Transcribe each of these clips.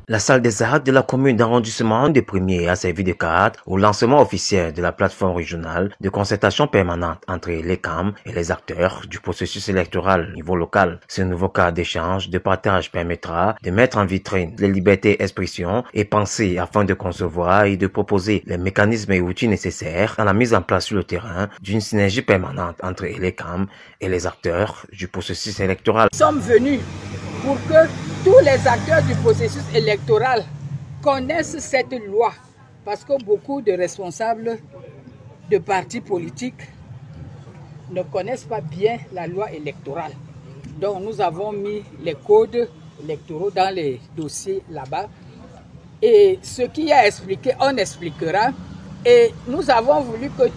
La salle des arts de la commune d'arrondissement de Premier a servi de cadre au lancement officiel de la plateforme régionale de concertation permanente entre les CAM et les acteurs du processus électoral au niveau local. Ce nouveau cadre d'échange, de partage permettra de mettre en vitrine les libertés d'expression et pensée afin de concevoir et de proposer les mécanismes et outils nécessaires à la mise en place sur le terrain d'une synergie permanente entre les CAM et les acteurs du processus électoral. Nous sommes venus pour que tous les acteurs du processus électoral connaissent cette loi, parce que beaucoup de responsables de partis politiques ne connaissent pas bien la loi électorale. Donc nous avons mis les codes électoraux dans les dossiers là-bas. Et ce qui est expliqué, on expliquera. Et nous avons voulu que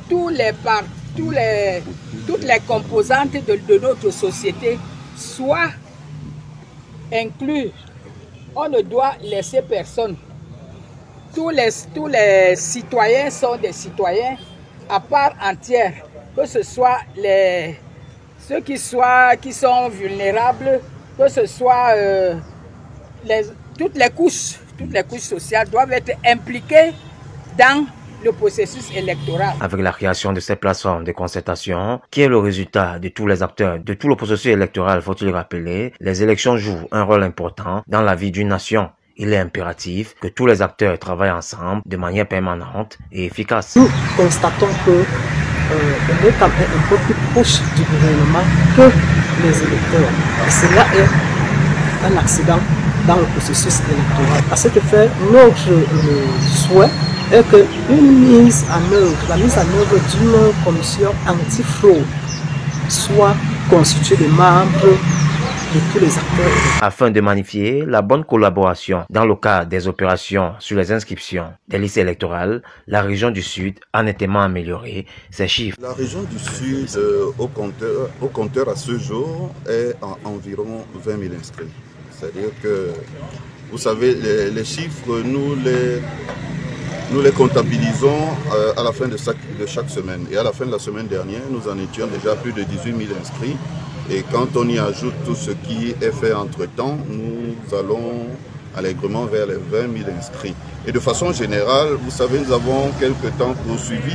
toutes les composantes de notre société soient inclus. On ne doit laisser personne. Tous les citoyens sont des citoyens à part entière, que ce soit ceux qui sont vulnérables, que ce soit toutes les couches sociales doivent être impliquées dans le processus électoral. Avec la création de cette plateforme de concertation, qui est le résultat de tous les acteurs de tout le processus électoral, faut-il le rappeler, les élections jouent un rôle important dans la vie d'une nation. Il est impératif que tous les acteurs travaillent ensemble de manière permanente et efficace. Nous constatons que le CAM est un peu plus proche du gouvernement que les électeurs. Et cela est un accident dans le processus électoral. À cet effet, notre souhait est que la mise en œuvre d'une commission anti-fraude soit constituée de membres de tous les acteurs. Afin de magnifier la bonne collaboration dans le cadre des opérations sur les inscriptions des listes électorales, la région du Sud a nettement amélioré ses chiffres. La région du Sud, au compteur à ce jour, est à environ 20 000 inscrits. C'est-à-dire que, vous savez, les chiffres, nous les comptabilisons à la fin de chaque semaine. Et à la fin de la semaine dernière, nous en étions déjà à plus de 18 000 inscrits. Et quand on y ajoute tout ce qui est fait entre-temps, nous allons allègrement vers les 20 000 inscrits. Et de façon générale, vous savez, nous avons quelque temps poursuivi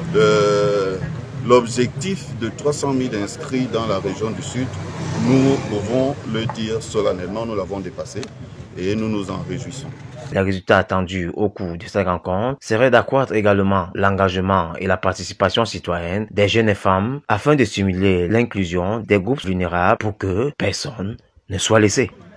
l'objectif de 300 000 inscrits dans la région du Sud. Nous pouvons le dire solennellement, nous l'avons dépassé et nous nous en réjouissons. Les résultats attendus au cours de cette rencontre seraient d'accroître également l'engagement et la participation citoyenne des jeunes et femmes afin de stimuler l'inclusion des groupes vulnérables pour que personne ne soit laissé.